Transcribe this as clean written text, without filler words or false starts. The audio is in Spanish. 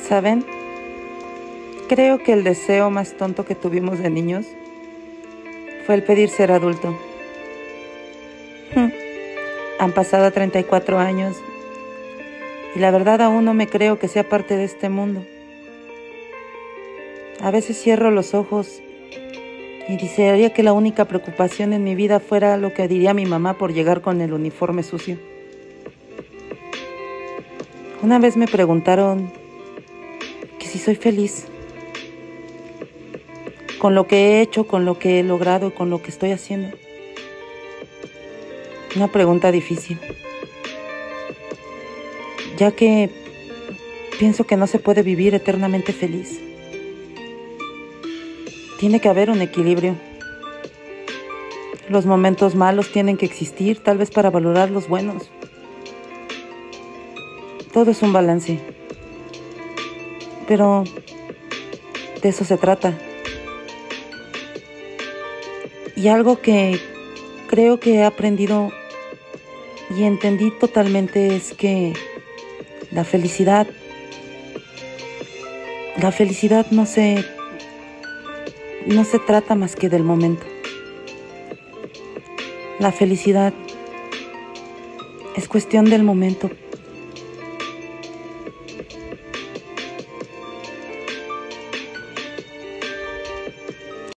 ¿Saben? Creo que el deseo más tonto que tuvimos de niños fue el pedir ser adulto. Han pasado 34 años y la verdad aún no me creo que sea parte de este mundo. A veces cierro los ojos y desearía que la única preocupación en mi vida fuera lo que diría mi mamá por llegar con el uniforme sucio. Una vez me preguntaron que si soy feliz con lo que he hecho, con lo que he logrado, con lo que estoy haciendo. Una pregunta difícil, ya que pienso que no se puede vivir eternamente feliz. Tiene que haber un equilibrio. Los momentos malos tienen que existir, tal vez para valorar los buenos. Todo es un balance. Pero de eso se trata. Y algo que creo que he aprendido y entendí totalmente es que la felicidad no se trata más que del momento. La felicidad es cuestión del momento.